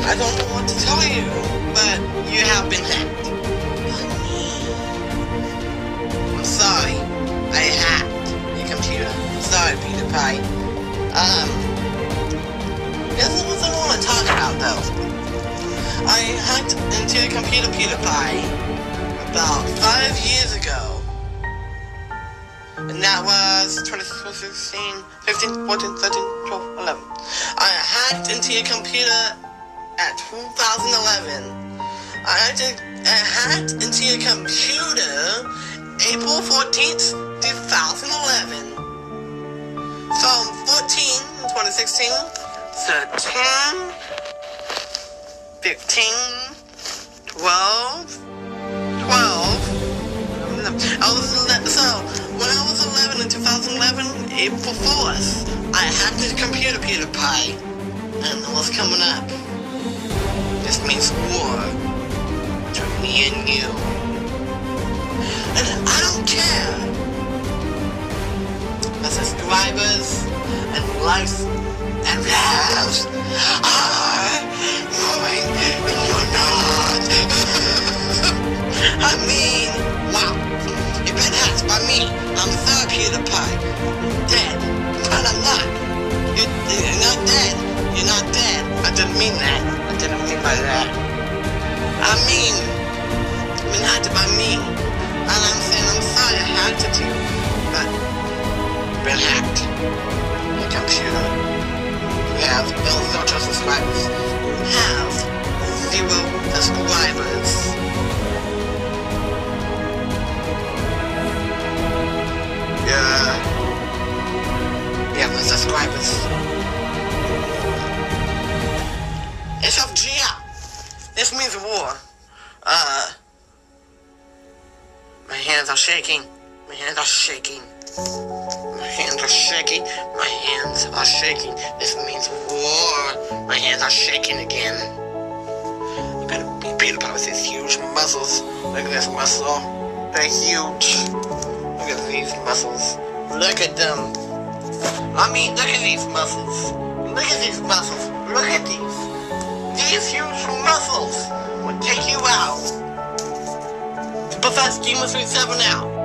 I don't know what to tell you, but you have been hacked. I'm sorry. I hacked your computer. Sorry, Peter Pie. This is what I want to talk about, though. I hacked into your computer, Peter Pie, about 5 years ago. And that was 2016, 15, 14, 13, 12, 11. I hacked into your computer at 2011. I hacked into your computer April 14th, 2011. From 2016, 13, 15, 12, 12. When I was 11 in 2011, April 4th, I hacked the computer, Peter Pie, and what's coming up? This means war between me and you. And I don't care. My subscribers and likes and views are going and you're not. I mean, wow. You've been hacked by me. I'm sorry, Peter Pie. Dead. But I'm not. You're not dead. You're not dead. I didn't mean that. I didn't mean by that. I mean, you've been hacked by me. And I'm saying I'm sorry I hacked it to you. But you've been hacked. Your computer. You have zero subscribers. You have 0 subscribers. Yeah, my subscribers. It's up Gia. This means war. My hands are shaking. My hands are shaking. My hands are shaking. My hands are shaking. This means war. My hands are shaking again. I'm gonna be Peter Pie with these huge muscles. Look at this muscle. They're huge. Look at these muscles. Look at them. I mean, look at these muscles. Look at these muscles. Look at these. These huge muscles would take you out. Professor Schema 37 out.